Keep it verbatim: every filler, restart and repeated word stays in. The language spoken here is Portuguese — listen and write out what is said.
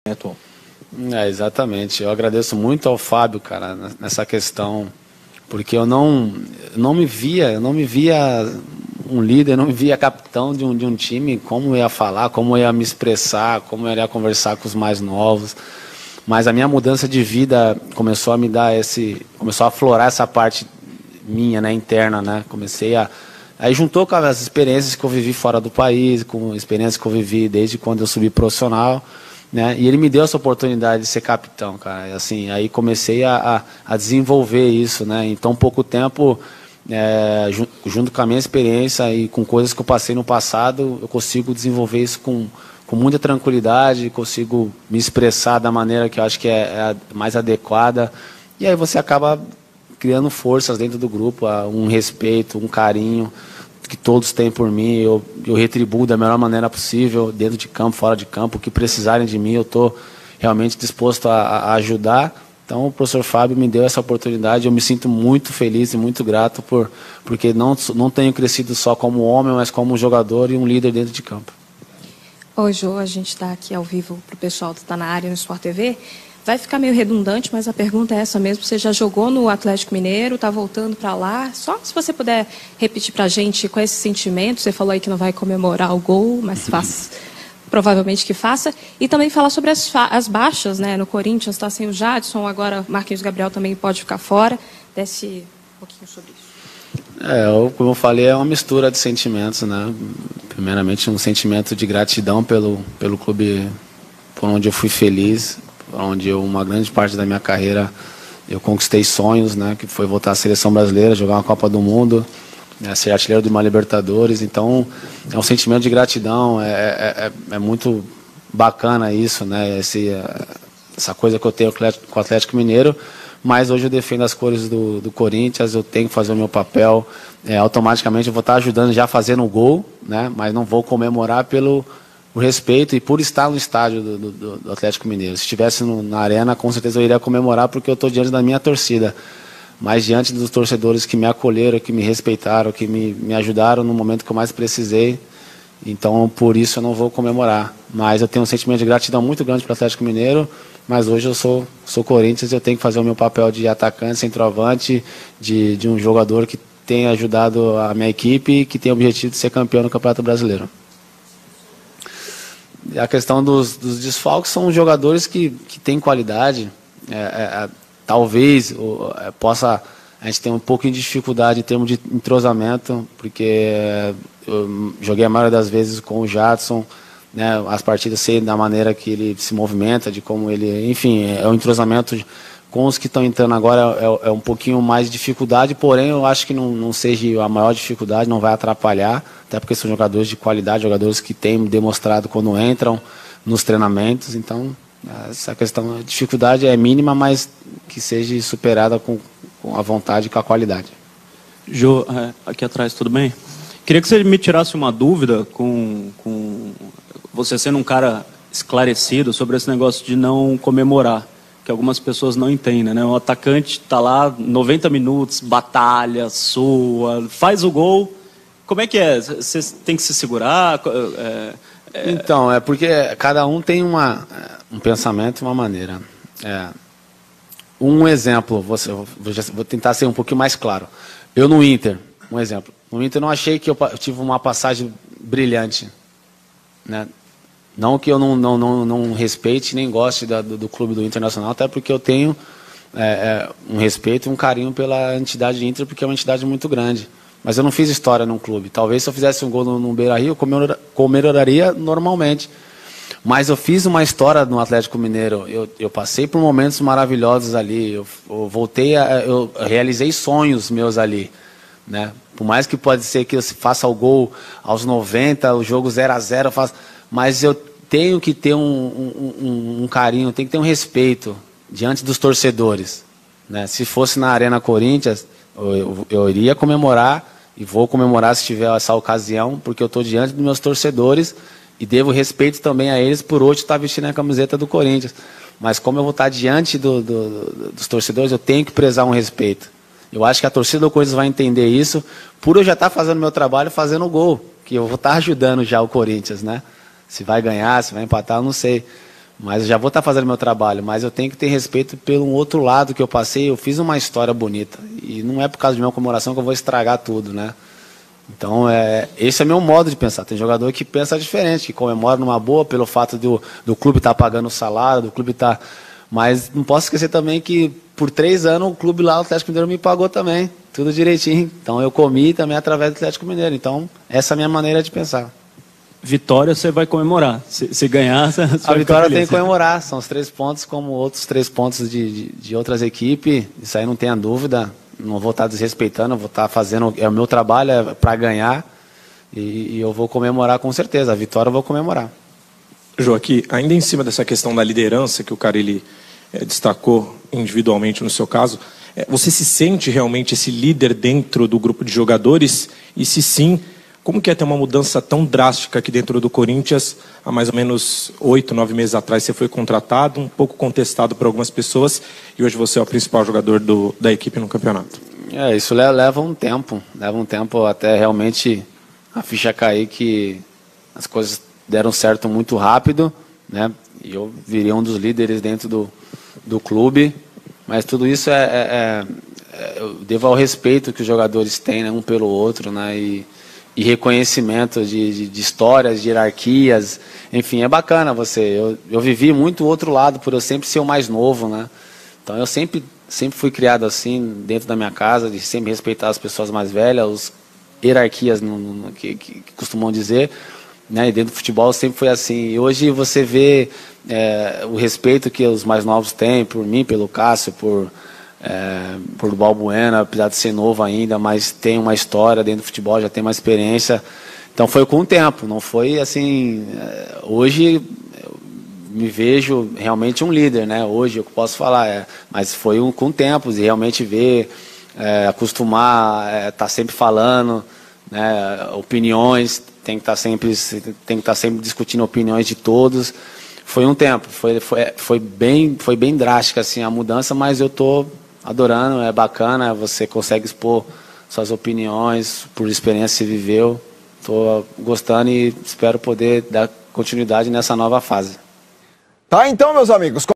atual. É, exatamente. Eu agradeço muito ao Fábio, cara, nessa questão, porque eu não, não me via, eu não me via um líder, não me via capitão de um, de um time, como eu ia falar, como eu ia me expressar, como eu ia conversar com os mais novos. Mas a minha mudança de vida começou a me dar esse, começou a aflorar essa parte minha, né, interna, né? Comecei a, aí juntou com as experiências que eu vivi fora do país, com experiências que eu vivi desde quando eu subi profissional, né? E ele me deu essa oportunidade de ser capitão, cara. E, assim, aí comecei a, a, a desenvolver isso, né? Em tão pouco tempo, é, junto com a minha experiência e com coisas que eu passei no passado, eu consigo desenvolver isso com, com muita tranquilidade, consigo me expressar da maneira que eu acho que é, é a mais adequada. E aí você acaba criando forças dentro do grupo, um respeito, um carinho que todos têm por mim, eu, eu retribuo da melhor maneira possível, dentro de campo, fora de campo, o que precisarem de mim, eu estou realmente disposto a, a ajudar. Então o professor Fábio me deu essa oportunidade, eu me sinto muito feliz e muito grato, por, porque não, não tenho crescido só como homem, mas como jogador e um líder dentro de campo. Oi, Jô, a gente está aqui ao vivo para o pessoal que está na área no Sport T V. Vai ficar meio redundante, mas a pergunta é essa mesmo. Você já jogou no Atlético Mineiro, está voltando para lá. Só se você puder repetir para a gente qual é esse sentimento. Você falou aí que não vai comemorar o gol, mas faz, provavelmente que faça. E também falar sobre as, as baixas, né? No Corinthians está sem o Jadson, agora Marquinhos Gabriel também pode ficar fora. Desce um pouquinho sobre isso. É, eu, como eu falei, é uma mistura de sentimentos, né? Primeiramente, um sentimento de gratidão pelo, pelo clube por onde eu fui feliz, onde eu, uma grande parte da minha carreira eu conquistei sonhos, né, que foi voltar à seleção brasileira, jogar uma Copa do Mundo, né, ser artilheiro de uma Libertadores. Então é um sentimento de gratidão, é, é, é muito bacana isso, né, esse, essa coisa que eu tenho com o Atlético Mineiro. Mas hoje eu defendo as cores do, do Corinthians, eu tenho que fazer o meu papel, é, automaticamente eu vou estar ajudando já fazendo o gol, né, mas não vou comemorar pelo por respeito e por estar no estádio do, do, do Atlético Mineiro. Se estivesse no, na arena, com certeza eu iria comemorar, porque eu estou diante da minha torcida, mas diante dos torcedores que me acolheram, que me respeitaram, que me, me ajudaram no momento que eu mais precisei. Então, por isso eu não vou comemorar. Mas eu tenho um sentimento de gratidão muito grande para o Atlético Mineiro, mas hoje eu sou, sou Corinthians, eu tenho que fazer o meu papel de atacante, centroavante, de, de um jogador que tem ajudado a minha equipe e que tem o objetivo de ser campeão no Campeonato Brasileiro. A questão dos, dos desfalques, são jogadores que, que têm qualidade, é, é, talvez ou, é, possa, a gente ter um pouco de dificuldade em termos de entrosamento, porque eu joguei a maioria das vezes com o Jadson, né, as partidas sei da maneira que ele se movimenta, de como ele, enfim, é um entrosamento com os que estão entrando agora, é, é um pouquinho mais de dificuldade, porém eu acho que não, não seja a maior dificuldade, não vai atrapalhar, até porque são jogadores de qualidade, jogadores que têm demonstrado quando entram nos treinamentos. Então essa questão, a dificuldade é mínima, mas que seja superada com, com a vontade e com a qualidade. Jô, aqui atrás, tudo bem? Queria que você me tirasse uma dúvida, com, com você sendo um cara esclarecido sobre esse negócio de não comemorar, que algumas pessoas não entendem, né? O atacante está lá noventa minutos, batalha, sua, faz o gol. Como é que é? Você tem que se segurar? É, é... Então, é porque cada um tem uma, um pensamento e uma maneira. É, um exemplo, vou, vou tentar ser um pouquinho mais claro. Eu no Inter, um exemplo. No Inter eu não achei que eu tive uma passagem brilhante, né? Não que eu não, não, não, não respeite nem goste da, do, do clube do Internacional, até porque eu tenho é, é, um respeito e um carinho pela entidade Inter, porque é uma entidade muito grande. Mas eu não fiz história num clube. Talvez se eu fizesse um gol no, no Beira-Rio, eu comemoraria normalmente. Mas eu fiz uma história no Atlético Mineiro. Eu, eu passei por momentos maravilhosos ali. Eu, eu voltei, a, eu realizei sonhos meus ali, né? Por mais que pode ser que eu faça o gol aos noventa, o jogo zero a zero, eu faço, mas eu tenho que ter um, um, um, um carinho, tenho que ter um respeito diante dos torcedores, né? Se fosse na Arena Corinthians, eu, eu, eu iria comemorar e vou comemorar se tiver essa ocasião, porque eu estou diante dos meus torcedores e devo respeito também a eles por hoje estar vestindo a camiseta do Corinthians. Mas como eu vou estar diante do, do, dos torcedores, eu tenho que prezar um respeito. Eu acho que a torcida do Corinthians vai entender isso, por eu já estar fazendo meu trabalho, fazendo o gol, que eu vou estar ajudando já o Corinthians, né? Se vai ganhar, se vai empatar, eu não sei. Mas eu já vou estar fazendo meu trabalho, mas eu tenho que ter respeito pelo outro lado que eu passei. Eu fiz uma história bonita e não é por causa de minha comemoração que eu vou estragar tudo, né? Então, é, esse é meu modo de pensar. Tem jogador que pensa diferente, que comemora numa boa pelo fato do, do clube estar pagando o salário, do clube estar... Mas não posso esquecer também que por três anos o clube lá, o Atlético Mineiro, me pagou também, tudo direitinho. Então eu comi também através do Atlético Mineiro. Então, essa é a minha maneira de pensar. Vitória você vai comemorar. Se, se ganhar, você a vitória tem que comemorar. São os três pontos como outros três pontos de, de, de outras equipes. Isso aí não tenha dúvida. Não vou estar desrespeitando, vou estar fazendo... É o meu trabalho é para ganhar e, e eu vou comemorar com certeza. A vitória eu vou comemorar. Joaquim, ainda em cima dessa questão da liderança que o Carille é, destacou individualmente no seu caso, é, você se sente realmente esse líder dentro do grupo de jogadores? E se sim, como que é ter uma mudança tão drástica aqui dentro do Corinthians? Há mais ou menos oito, nove meses atrás você foi contratado, um pouco contestado por algumas pessoas, e hoje você é o principal jogador do, da equipe no campeonato. É, isso leva um tempo, leva um tempo até realmente a ficha cair que as coisas deram certo muito rápido, né? E eu virei um dos líderes dentro do, do clube, mas tudo isso é, é, é eu devo ao respeito que os jogadores têm, né, um pelo outro, né? E, e reconhecimento de, de, de histórias, de hierarquias, enfim, é bacana você. Eu, eu vivi muito o outro lado por eu sempre ser o mais novo, né? Então eu sempre, sempre fui criado assim, dentro da minha casa, de sempre respeitar as pessoas mais velhas, os hierarquias no, no, que, que, que costumam dizer, né? E dentro do futebol sempre foi assim. E hoje você vê é, o respeito que os mais novos têm por mim, pelo Cássio, por... É, por Balbuena, apesar de ser novo ainda, mas tem uma história dentro do futebol, já tem uma experiência. Então foi com o tempo, não foi assim... É, hoje eu me vejo realmente um líder, né? Hoje eu posso falar, é, mas foi um, com o tempo, e realmente ver, é, acostumar, é, tá sempre falando, né? Opiniões, tem que estar tá sempre, tem que estar tá sempre discutindo opiniões de todos. Foi um tempo, foi, foi, foi, bem, foi bem drástica assim, a mudança, mas eu tô adorando, é bacana, você consegue expor suas opiniões, por experiência que você viveu. Estou gostando e espero poder dar continuidade nessa nova fase. Tá, então, meus amigos.